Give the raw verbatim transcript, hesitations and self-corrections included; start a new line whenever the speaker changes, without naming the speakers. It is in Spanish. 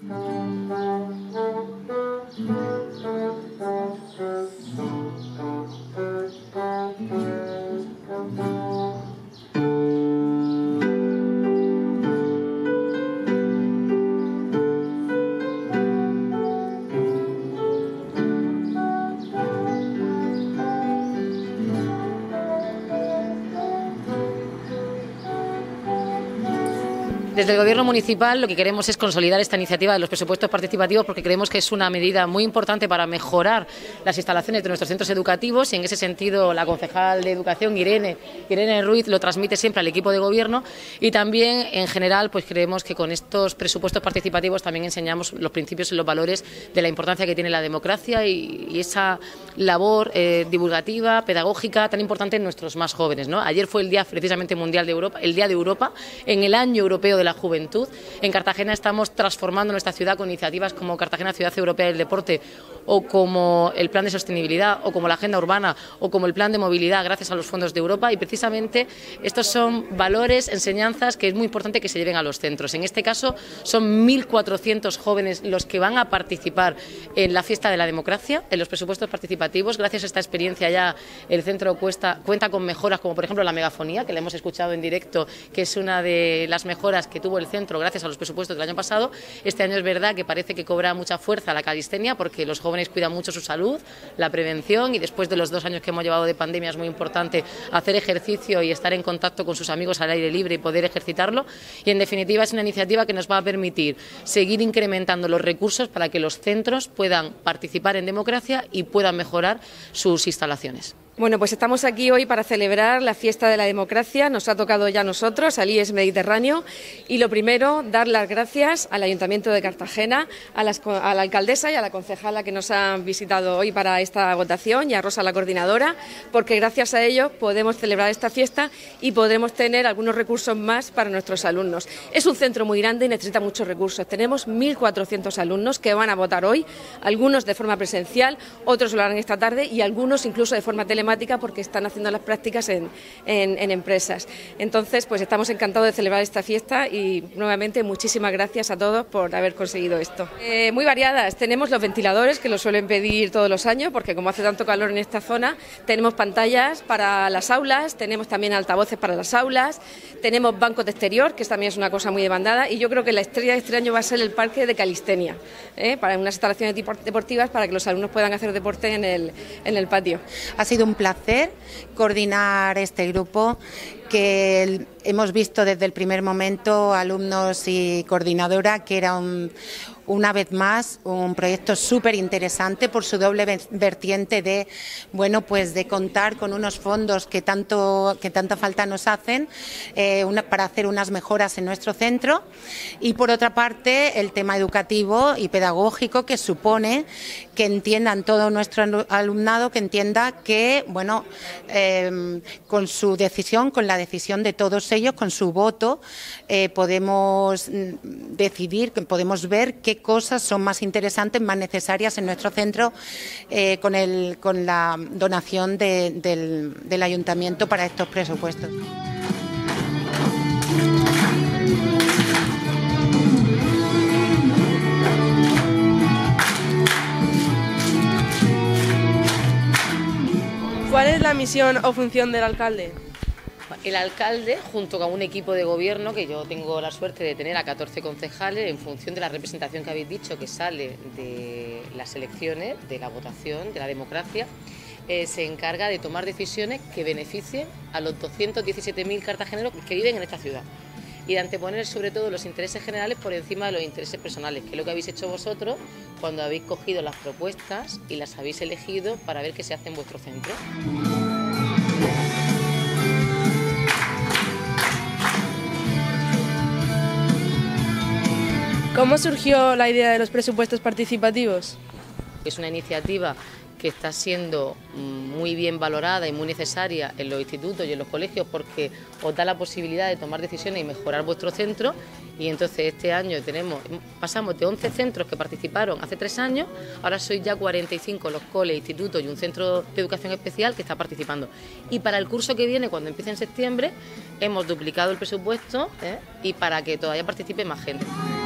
Desde el Gobierno municipal lo que queremos es consolidar esta iniciativa de los presupuestos participativos porque creemos que es una medida muy importante para mejorar las instalaciones de nuestros centros educativos y en ese sentido la concejal de Educación, Irene, Irene Ruiz, lo transmite siempre al equipo de Gobierno y también en general pues creemos que con estos presupuestos participativos también enseñamos los principios y los valores de la importancia que tiene la democracia y, y esa labor eh, divulgativa, pedagógica tan importante en nuestros más jóvenes, ¿no? Ayer fue el Día precisamente Mundial de Europa, el Día de Europa, en el Año Europeo de la Juventud. En Cartagena estamos transformando nuestra ciudad con iniciativas como Cartagena Ciudad Europea del Deporte o como el Plan de Sostenibilidad o como la Agenda Urbana o como el Plan de Movilidad gracias a los fondos de Europa y precisamente estos son valores, enseñanzas que es muy importante que se lleven a los centros. En este caso son mil cuatrocientos jóvenes los que van a participar en la fiesta de la democracia, en los presupuestos participativos. Gracias a esta experiencia ya el centro cuesta, cuenta con mejoras como por ejemplo la megafonía, que le hemos escuchado en directo, que es una de las mejoras que tuvo el centro gracias a los presupuestos del año pasado. Este año es verdad que parece que cobra mucha fuerza la calistenia porque los jóvenes cuidan mucho su salud, la prevención y después de los dos años que hemos llevado de pandemia es muy importante hacer ejercicio y estar en contacto con sus amigos al aire libre y poder ejercitarlo y en definitiva es una iniciativa que nos va a permitir seguir incrementando los recursos para que los centros puedan participar en democracia y puedan mejorar sus instalaciones.
Bueno, pues estamos aquí hoy para celebrar la fiesta de la democracia, nos ha tocado ya a nosotros, al I E S Mediterráneo, y lo primero, dar las gracias al Ayuntamiento de Cartagena, a, las, a la alcaldesa y a la concejala que nos han visitado hoy para esta votación y a Rosa, la coordinadora, porque gracias a ellos podemos celebrar esta fiesta y podremos tener algunos recursos más para nuestros alumnos. Es un centro muy grande y necesita muchos recursos. Tenemos mil cuatrocientos alumnos que van a votar hoy, algunos de forma presencial, otros lo harán esta tarde y algunos incluso de forma telemática porque están haciendo las prácticas en, en, en empresas. Entonces, pues estamos encantados de celebrar esta fiesta y nuevamente muchísimas gracias a todos por haber conseguido esto. Eh, muy variadas, tenemos los ventiladores que lo suelen pedir todos los años porque como hace tanto calor en esta zona, tenemos pantallas para las aulas, tenemos también altavoces para las aulas, tenemos bancos de exterior, que también es una cosa muy demandada y yo creo que la estrella de este año va a ser el parque de calistenia, ¿eh? Para unas instalaciones deportivas para que los alumnos puedan hacer deporte en el, en el patio.
Ha sido un placer coordinar este grupo que hemos visto desde el primer momento, alumnos y coordinadora, que era un, una vez más un proyecto súper interesante por su doble vertiente de, bueno, pues de contar con unos fondos que tanto que tanta falta nos hacen eh, una, para hacer unas mejoras en nuestro centro y por otra parte el tema educativo y pedagógico que supone que entiendan todo nuestro alumnado, que entienda que, bueno, eh, con su decisión, con la decisión de todos ellos, con su voto, eh, podemos decidir, podemos ver qué cosas son más interesantes, más necesarias en nuestro centro eh, con, el, con la donación de, del, del ayuntamiento para estos presupuestos.
¿Cuál es la misión o función del alcalde?
El alcalde, junto con un equipo de gobierno, que yo tengo la suerte de tener a catorce concejales, en función de la representación que habéis dicho, que sale de las elecciones, de la votación, de la democracia, eh, se encarga de tomar decisiones que beneficien a los doscientos diecisiete mil cartageneros que viven en esta ciudad y de anteponer sobre todo los intereses generales por encima de los intereses personales, que es lo que habéis hecho vosotros cuando habéis cogido las propuestas y las habéis elegido para ver qué se hace en vuestro centro.
¿Cómo surgió la idea de los presupuestos participativos?
Es una iniciativa que está siendo muy bien valorada y muy necesaria en los institutos y en los colegios porque os da la posibilidad de tomar decisiones y mejorar vuestro centro y entonces este año tenemos pasamos de once centros que participaron hace tres años, ahora sois ya cuarenta y cinco los coles, institutos y un centro de educación especial que está participando y para el curso que viene, cuando empiece en septiembre, hemos duplicado el presupuesto ¿eh? y para que todavía participe más gente.